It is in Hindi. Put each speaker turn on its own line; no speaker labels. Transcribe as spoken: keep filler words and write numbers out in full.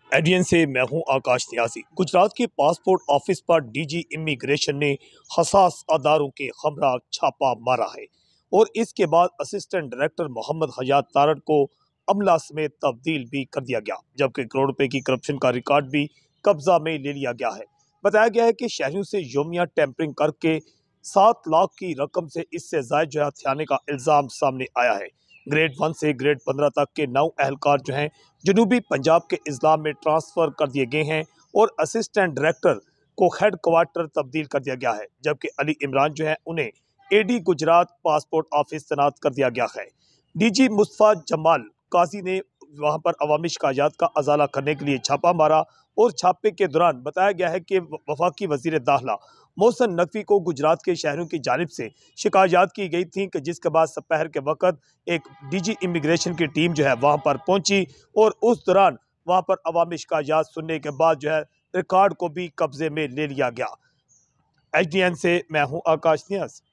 एडियन से मैं हूं आकाश न्यासी। गुजरात के पासपोर्ट ऑफिस पर डीजी इमिग्रेशन ने हसास अदारों के हमरा छापा मारा है और इसके बाद असिस्टेंट डायरेक्टर मोहम्मद हयात तारड़ को अमला समेत तब्दील भी कर दिया गया, जबकि करोड़ रुपए की करप्शन का रिकॉर्ड भी कब्जा में ले लिया गया है। बताया गया है कि शहरियों से योमिया टेम्परिंग करके सात लाख की रकम से इससे जायद जो है हथियाने का इल्ज़ाम सामने आया है। ग्रेड वन से ग्रेड पंद्रह तक के नौ अहलकार जो हैं जनूबी पंजाब के अजला में ट्रांसफ़र कर दिए गए हैं और असिस्टेंट डायरेक्टर को हेड क्वार्टर तब्दील कर दिया गया है, जबकि अली इमरान जो है उन्हें एडी गुजरात पासपोर्ट ऑफिस तैनात कर दिया गया है। डीजी मुस्तफ़ा जमाल काजी ने वहां पर अवामी शिकायत का अजाला करने के लिए छापा मारा और छापे के दौरान बताया गया है कि वफाकी वजीर दाखिला मोहसिन नकवी को गुजरात के शहरों की जानिब से शिकायत की गई थी कि जिसके बाद दोपहर के वक्त एक डीजी इमिग्रेशन की टीम जो है वहां पर पहुंची और उस दौरान वहां पर अवामी शिकायत सुनने के बाद जो है रिकॉर्ड को भी कब्जे में ले लिया गया। एच डी एन से मैं हूं आकाश न्यास।